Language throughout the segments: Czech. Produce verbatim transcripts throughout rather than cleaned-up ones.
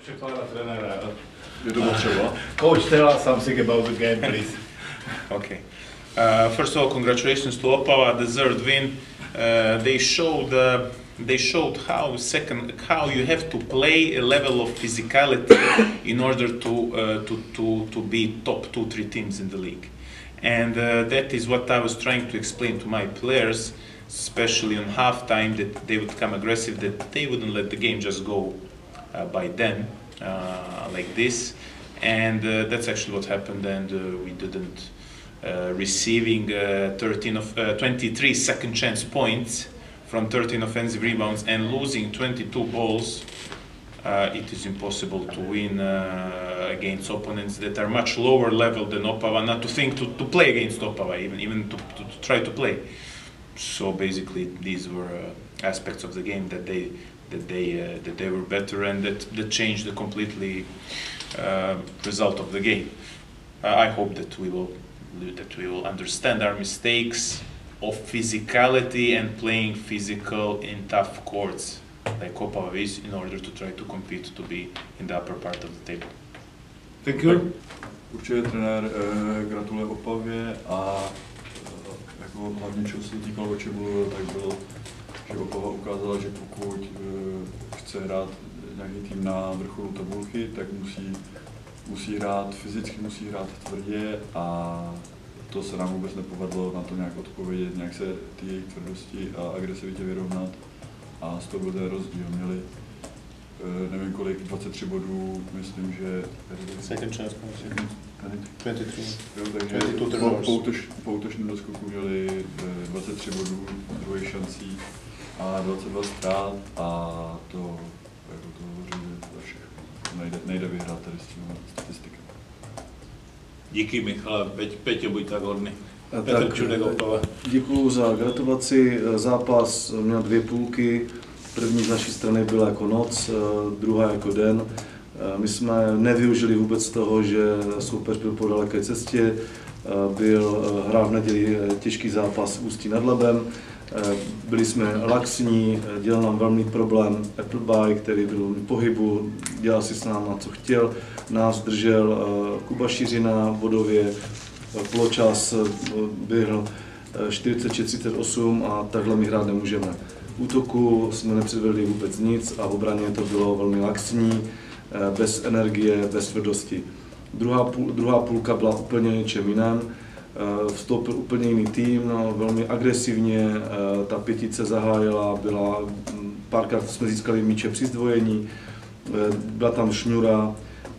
překládat trenéra. Je to potřeba. Coach, tell us something about the game, please. Okay. Uh, first of all, congratulations to Opava, deserved win. Uh, they showed uh, they showed how second how you have to play a level of physicality in order to uh, to to to be top two three teams in the league, and uh, that is what I was trying to explain to my players, especially on halftime, that they would come aggressive, that they wouldn't let the game just go uh, by them uh, like this, and uh, that's actually what happened, and uh, we didn't. Uh, receiving uh, thirteen of uh, twenty-three second chance points from thirteen offensive rebounds and losing twenty-two balls, uh, it is impossible to win uh, against opponents that are much lower level than Opava, not to think to, to play against Opava, even even to, to, to try to play. So basically these were uh, aspects of the game that they that they uh, that they were better, and that, that changed the completely uh, result of the game. Uh, I hope that we will that we will understand our mistakes of physicality and playing physical in tough courts like Opava is, in order to try to compete to be in the upper part of the table. Thank you. Určitě trenér eh, gratuluje Opavě a eh, jako hlavně čeho se týkalo, o čem mluvil, tak bylo, že Opava ukázala, že pokud eh, chce hrát nějaký tým na vrcholu tabulky, tak musí musí hrát fyzicky, musí hrát tvrdě, a to se nám vůbec nepovedlo na to nějak odpovědět, nějak se ty jejich tvrdosti a agresivitě vyrovnat, a z toho byl ten rozdíl. Měli nevím kolik, dvacet tři bodů, myslím, že... Second chance, dvacet tři. Jo, takže po, po, útoč, po útočném doskoku měli dvacet tři bodů druhých šancí a dvacet dva ztrát, a to, jako to hovoří za všechno. Nejde, nejde vyhrát tady s tím statistikem. Díky, Michale. Peť, Peťo, buď tak hodný. Petr Čudek, Opava. Děkuju za gratulaci. Zápas měl dvě půlky. První z naší strany byla jako noc, druhá jako den. My jsme nevyužili vůbec toho, že soupeř byl po daleké cestě. Byl hrál v neděli těžký zápas Ústí nad Labem. Byli jsme laxní, dělal nám velmi problém Appleby, který byl v pohybu, dělal si s náma, co chtěl. Nás držel Kuba Šiřina bodově, poločas běhl čtyřicet šest třicet osm, a takhle my hrát nemůžeme. V útoku jsme nepředvedli vůbec nic a v obraně to bylo velmi laxní, bez energie, bez tvrdosti. Druhá, půl, druhá půlka byla úplně něčem jiném. Vstoupil úplně jiný tým, no, velmi agresivně, ta pětice zahájila, byla, párkrát jsme získali míče při zdvojení, byla tam šňůra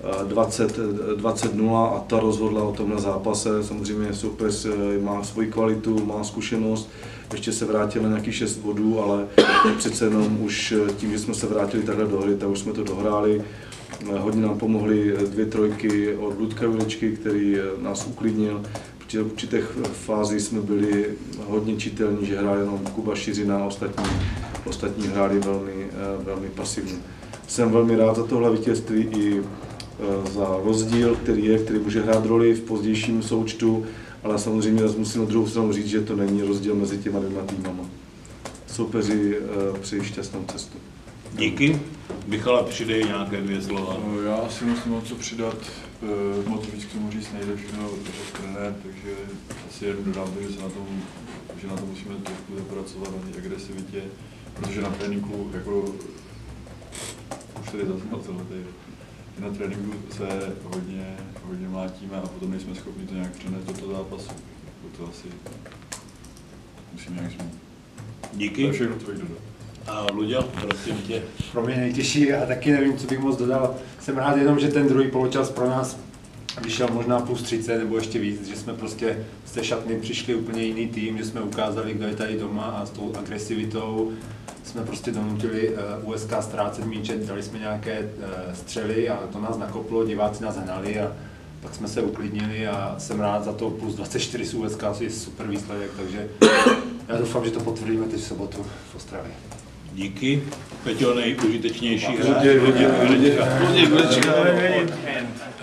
dvacet nula a ta rozhodla o tomhle zápase. Samozřejmě soupeř má svoji kvalitu, má zkušenost, ještě se vrátil na nějakých šest bodů, ale přece jenom už tím, že jsme se vrátili takhle do hry, tak už jsme to dohráli. Hodně nám pomohly dvě trojky od Ludka Jurečky, který nás uklidnil. V určitých fázích jsme byli hodně čitelní, že hrál jenom Kuba Šiřina a ostatní, ostatní hráli velmi, velmi pasivně. Jsem velmi rád za tohle vítězství i za rozdíl, který je, který může hrát roli v pozdějším součtu, ale samozřejmě musím na druhou stranu říct, že to není rozdíl mezi těma dvěma týmama. Soupeři přeji šťastnou cestu. Díky. Michale, přidej nějaké dvě slova. Já si musím co přidat, moc víc k tomu říct nejde, všechno trenér, takže asi jenom dodám to, že, se na tom, že na tom musíme trošku zapracovat, na té agresivitě, protože na tréninku, jako už tady zazněl celé tady, na tréninku se hodně, hodně mlátíme a potom nejsme schopni to nějak přenést do toho zápasu. To asi musíme nějak změnit. Díky. To je všechno, co bych dodal. A Luďo, prosím tě. Pro mě nejtěžší, já taky nevím, co bych moc dodal. Jsem rád jenom, že ten druhý poločas pro nás vyšel možná plus třicet nebo ještě víc, že jsme prostě z té šatny přišli úplně jiný tým, že jsme ukázali, kdo je tady doma, a s tou agresivitou jsme prostě donutili uh, U S K ztrácet míče, dali jsme nějaké uh, střely a to nás nakoplo, diváci nás hnali a pak jsme se uklidnili, a jsem rád za to plus dvacet čtyři z U S K, což je super výsledek, takže já doufám, že to potvrdíme teď v sobotu v Ostravě. Díky. Peťo, nejužitečnější hráč. Luděk, Luděk, Luděk. Luděk, Luděk.